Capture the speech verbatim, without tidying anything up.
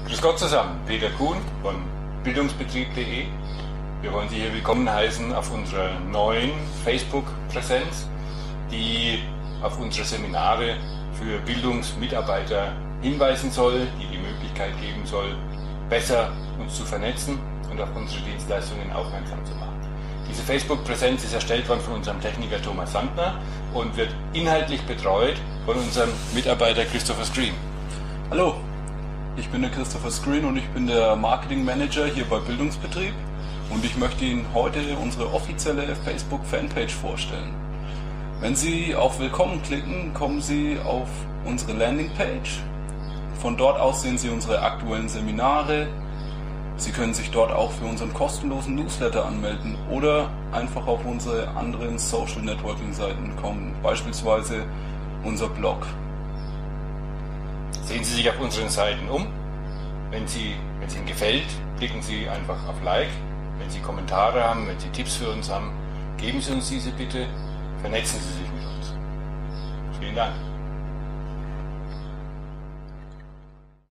Grüß Gott zusammen, Peter Kuhn von bildungsbetrieb punkt de. Wir wollen Sie hier willkommen heißen auf unserer neuen Facebook-Präsenz, die auf unsere Seminare für Bildungsmitarbeiter hinweisen soll, die die Möglichkeit geben soll, besser uns zu vernetzen und auf unsere Dienstleistungen aufmerksam zu machen. Diese Facebook-Präsenz ist erstellt worden von unserem Techniker Thomas Sandner und wird inhaltlich betreut von unserem Mitarbeiter Christopher Screen. Hallo, ich bin der Christopher Screen und ich bin der Marketing Manager hier bei Bildungsbetrieb und ich möchte Ihnen heute unsere offizielle Facebook-Fanpage vorstellen. Wenn Sie auf Willkommen klicken, kommen Sie auf unsere Landingpage. Von dort aus sehen Sie unsere aktuellen Seminare. Sie können sich dort auch für unseren kostenlosen Newsletter anmelden oder einfach auf unsere anderen Social Networking Seiten kommen, beispielsweise unser Blog. Sehen Sie sich auf unseren Seiten um. Wenn, Sie, wenn es Ihnen gefällt, klicken Sie einfach auf Like. Wenn Sie Kommentare haben, wenn Sie Tipps für uns haben, geben Sie uns diese bitte. Vernetzen Sie sich mit uns. Vielen Dank.